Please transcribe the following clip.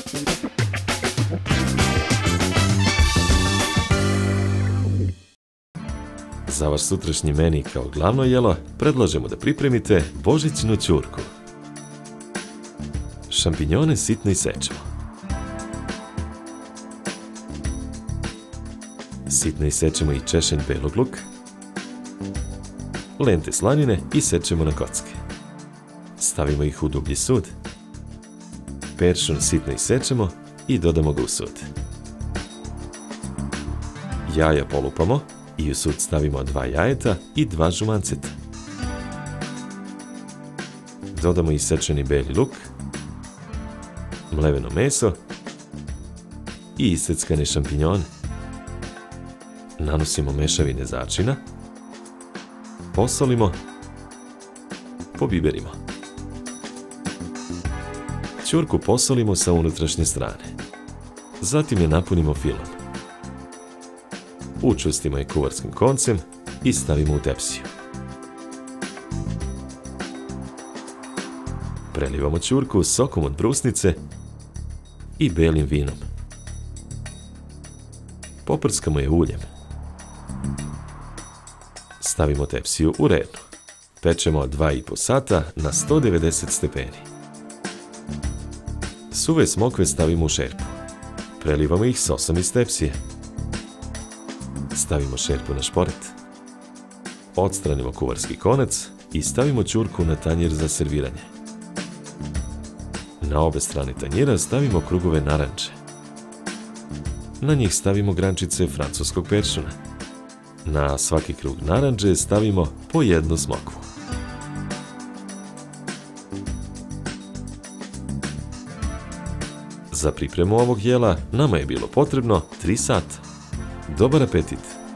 Za vaš sutrašnji meni kao glavno jelo predlažemo da pripremite božićnu ćurku. Šampinjone sitno isečemo. Sitno isečemo i češenj belog luka. Lente slanine isečemo na kocke. Stavimo ih u dublji sud. Peršun sitno isečemo i dodamo ga u sud. Jaja polupamo i u sud stavimo 2 jajeta i 2 žumanceta. Dodamo isečeni beli luk, mleveno meso i iseckane šampinjone. Nanosimo mešavine začina, posolimo, pobiberimo. Ćurku posolimo sa unutrašnje strane. Zatim je napunimo filom. Učvrstimo je kuvarskim koncem i stavimo u tepsiju. Prelivamo ćurku sokom od brusnice i belim vinom. Poprskamo je uljem. Stavimo tepsiju u rednu. Pečemo 2,5 sata na 190 stepeni. Suve smokve stavimo u šerpu. Prelivamo ih sosom iz tepsije. Stavimo šerpu na šporet. Odstranimo kuvarski konac i stavimo ćurku na tanjir za serviranje. Na obe strane tanjira stavimo krugove naranče. Na njih stavimo grančice francuskog peršuna. Na svaki krug naranče stavimo po 1 smokvu. Za pripremu ovog jela nama je bilo potrebno 3 sata. Dobar apetit!